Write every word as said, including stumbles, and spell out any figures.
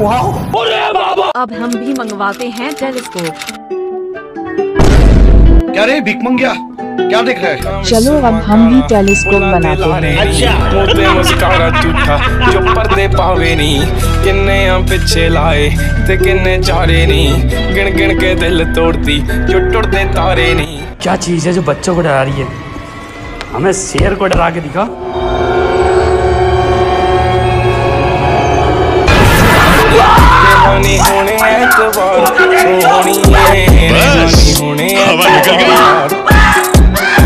अब हम भी मंगवाते हैं टेलीस्कोप। क्या रे भिख मंगिया, क्या देख रहा है? चलो अब हम भी टेलीस्कोप बनाते हैं। अच्छा मुस्कारा झूठा जो पर्दे पावे नी, किन्ने हम पीछे लाए ते किन्ने चारे नी, गिन गिन के दिल तोड़ती जो टुटते तारे नी। क्या चीज है जो बच्चों को डरा रही है? हमें शेर को डरा के दिखा।